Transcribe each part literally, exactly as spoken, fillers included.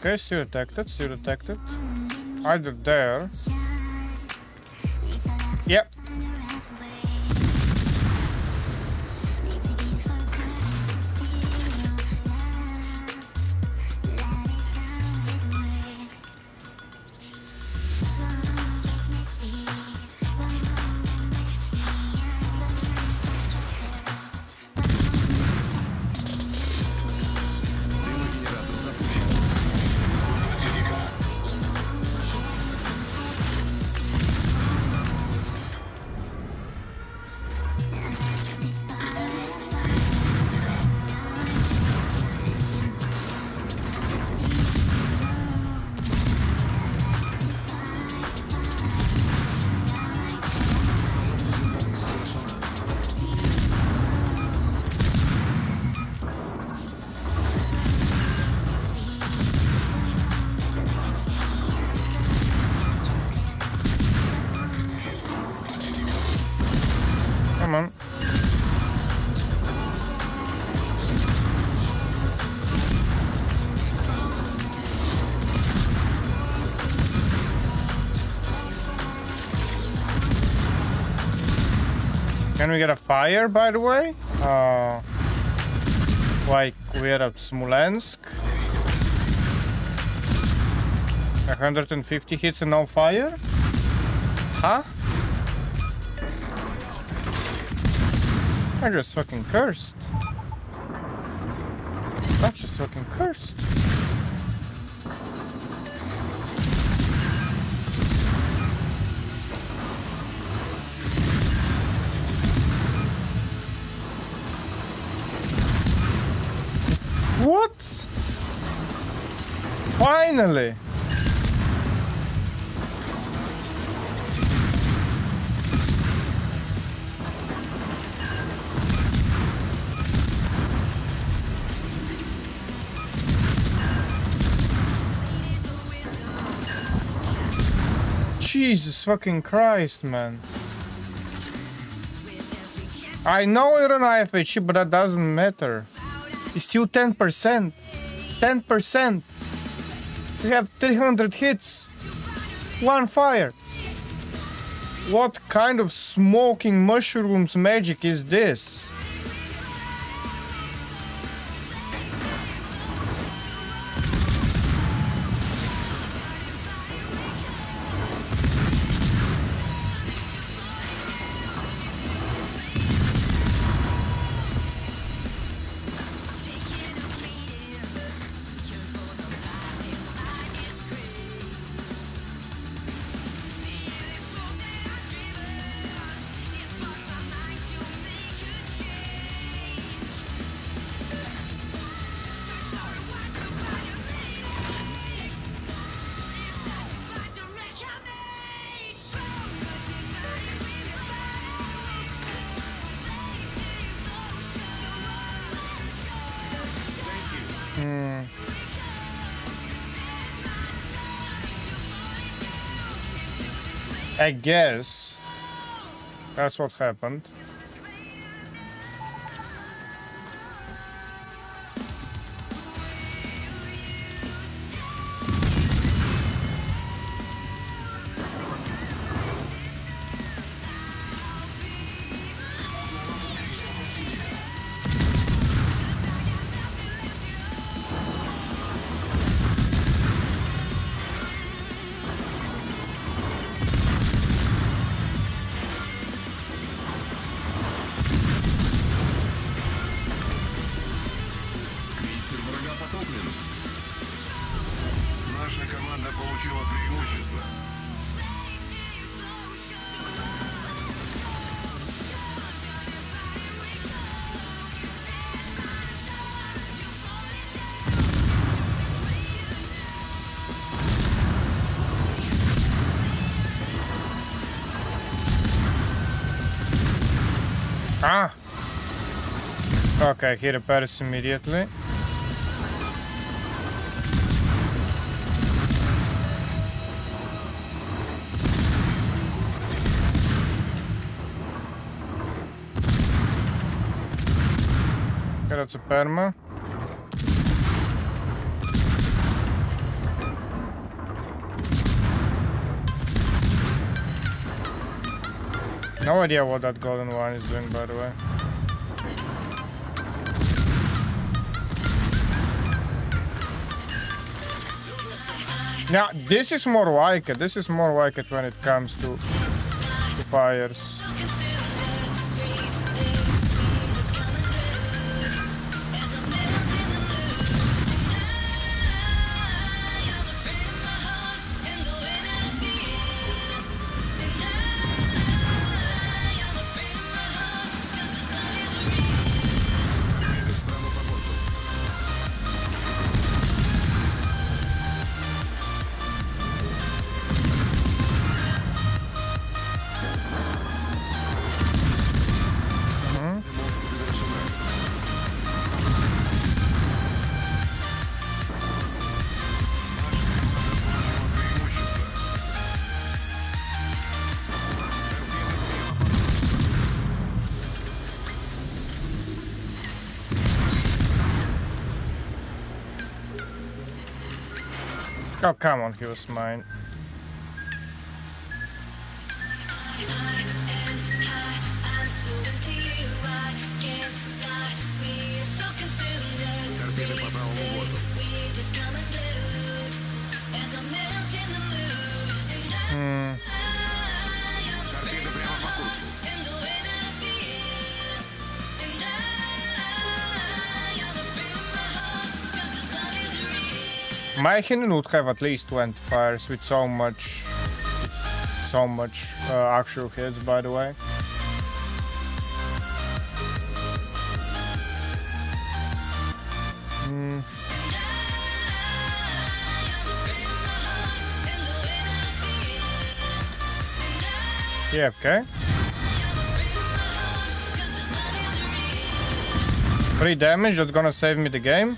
Okay, still detected, still detected. Either there. Yep. Come on. Can we get a fire, by the way? Uh, like we're at Smolensk. one hundred fifty hits and no fire? Huh? I just fucking cursed. I just fucking cursed. What? Finally! Jesus fucking Christ, man. I know you're an I F H E, but that doesn't matter. It's still ten percent. ten percent. We have three hundred hits. One fire. What kind of smoking mushrooms magic is this? I guess that's what happened. Ah! Okay, he repairs immediately. Okay, that's a perma. No idea what that golden one is doing, by the way. Now, this is more like it. This is more like it when it comes to, to fires. Oh, come on, he was mine. Hmm. My Hinin would have at least twenty fires with so much, so much uh, actual hits, by the way. Mm. Yeah, okay. Three damage, that's gonna save me the game.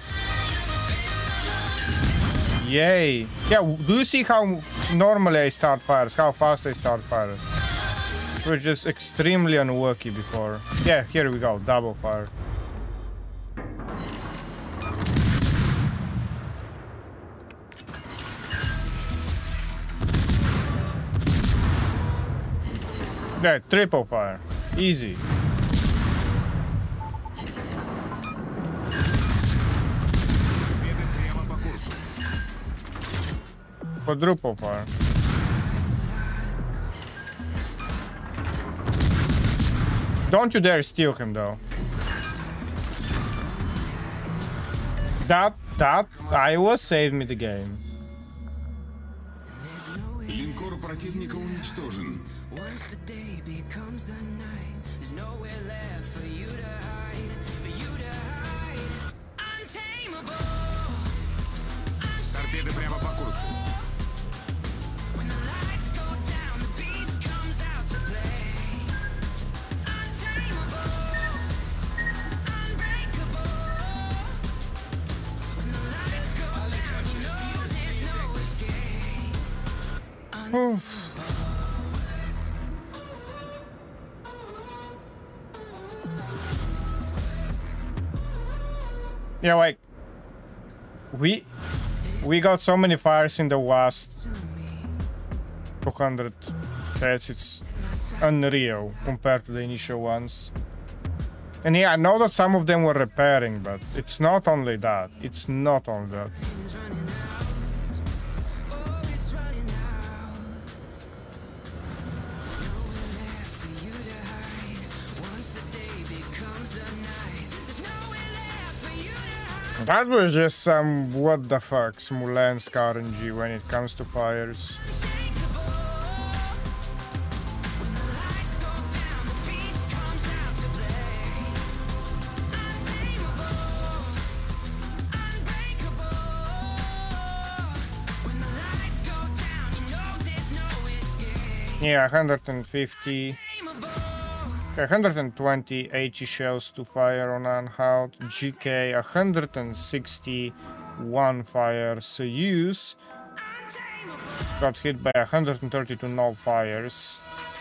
Yay. Yeah, do you see how normally I start fires, how fast I start fires? It was just extremely unlucky before. Yeah, here we go, double fire. Yeah, triple fire. Easy. Quadruple fire. Don't you dare steal him though. That, that, I was saved me the game. Линкор противника уничтожен. Торпеды прямо по курсу. Yeah, like we we got so many fires in the last two hundred hits, it's unreal compared to the initial ones. And yeah, I know that some of them were repairing, but it's not only that. It's not only that. That was just some what the fuck Smolensk R N G when it comes to fires. Yeah, one hundred fifty. one hundred twenty eighty shells to fire on Unhout. G K one hundred sixty-one fires use. Got hit by one hundred thirty-two no fires.